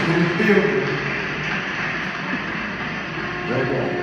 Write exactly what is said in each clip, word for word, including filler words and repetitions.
in the building. There you go.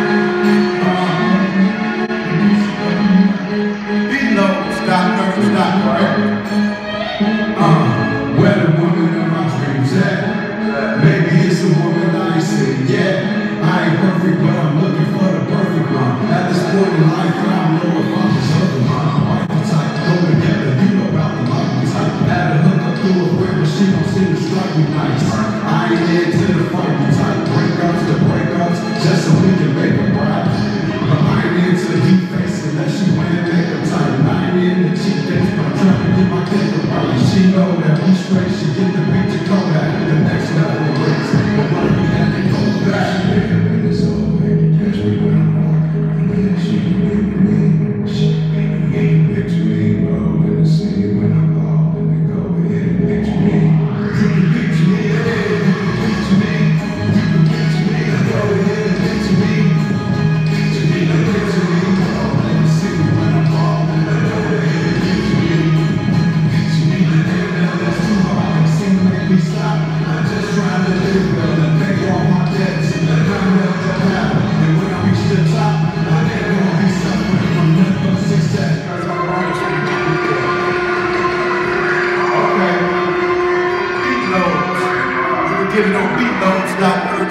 Stop, stop.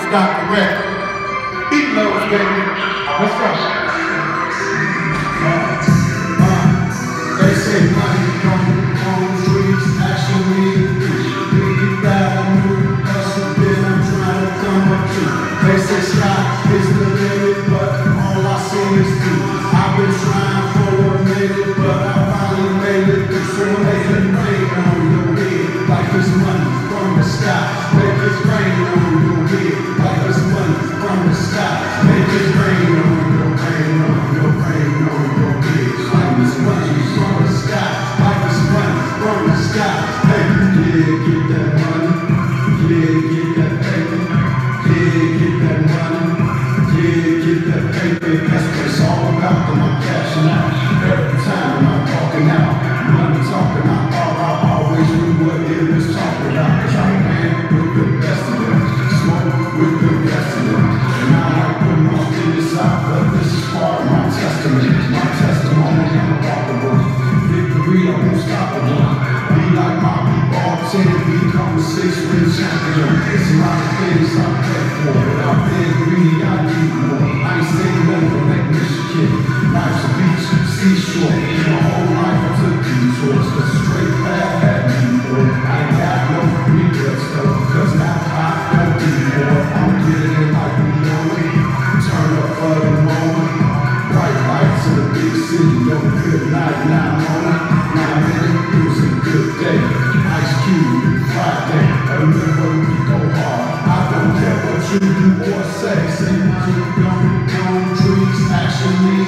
got the record. BEATLOADS, baby. What's up? Uh, uh, they say money come on the streets, actually. We got a new hustle, then I'm trying to come up to. They say sky is the limit, but all I see is you. I've been trying for a minute, but I finally made it through. So they can rain on your head like it's money from the sky. Make it rain on your head like it's money from the sky. Make it rain on your rain on your rain on your head like it's money from the sky. Like it's money from the sky. Hey, yeah, get that money. Yeah, get that paper. Yeah, get that money. Yeah, get that paper. That's what it's all about. When I'm cashing out every time I'm walking out. Money talking, I thought I always knew what it was talking about. Cause I ran with the best of them, smoke with the best of them. And I like putting my fingers out, but this is part of my testament. My testimony, I'm a walk the one. Victory, I won't stop the one. Be like my ball ten, become a six-ring champion. It's a lot of things I pay for, but I'm being greedy, I need more. I ain't staying over like Michigan. Life's a beach, seashore. My whole life I took detours, cause straight path had me for it. I ain't got no regrets though, cause now I don't be more. I'm getting it like we know it. Turn up for the moment. Bright lights in the big city, no good night, now I'm on it. Now I'm in it, it was a good day. Ice Cube, Friday, remember we go hard. I don't care what you do or say. Say money don't come trees, actually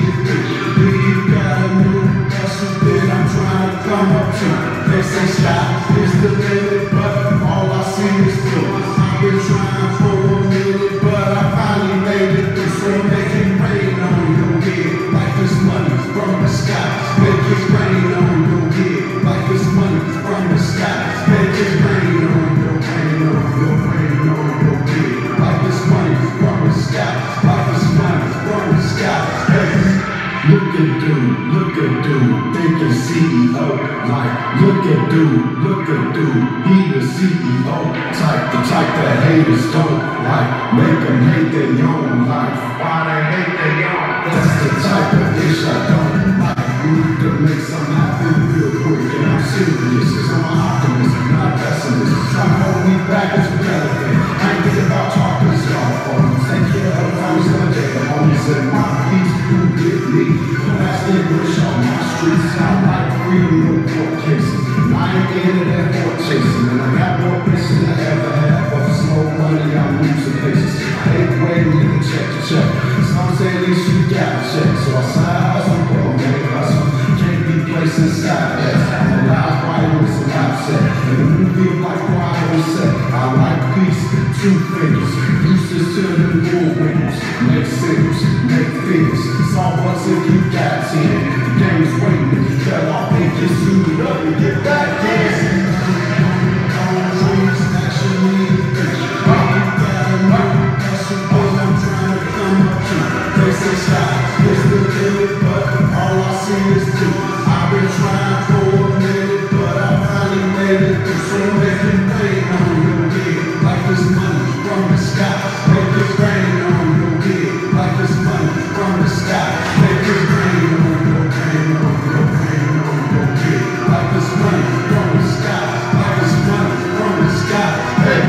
we got a new hustle, then I'm trying to come up to. They say sky is the limit, but all I see is blue. I've been trying for a minute, but I finally made it through. So make it rain on your head like it's money from the sky. Make it rain on your head like it's money from the sky. Make it rain on your rain on your rain on your head like it's money from the sky. Like it's money from the sky. Hey. Look at dude, look at dude, thinking C E O. Like, look at dude, look at dude, he the C E O. Type, the type that haters don't like, make them hate their own life. Why they hate their own? That's the type of ish I don't like. We need to make something happen real quick, and I'm serious, cause I'm an optimist, not a pessimist. Try to hold me back is relevant. I ain't thinking about talking y'all phones. Take care of the homies on the day, the homies in my peace, who get me. That's English on my streets. I like freedom, no court cases. I ain't into that court chasing, and I got more patience than I ever had. But for slow money, I'm losing patience. I hate waiting in the check to check. Some say at least you got a check. So I side hustle, but I'm make hustle. Can't be placed inside that. I'm a live writer, it's a live set. In the movie of life, why I don't say I like peace, two fingers. Useless to the bullwhippers. Make singles, make figures. It's all once if you got ten. The game's waiting, if you fell off, they just suit it up and get back in. I've been trying for a minute, but I finally made it through. So make it rain on your head like it's money from the sky. Make it rain on your head like it's money from the sky. Make it rain on your rain on your rain on your head like it's money from the sky. Like it's money from the sky. Hey,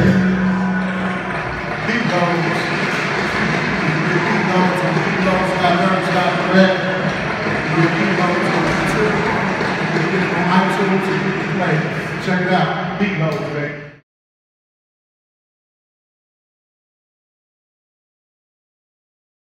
keep going. Keep going. Keep going. I learned to got correct. Keep going. iTunes, you can play. Check it out.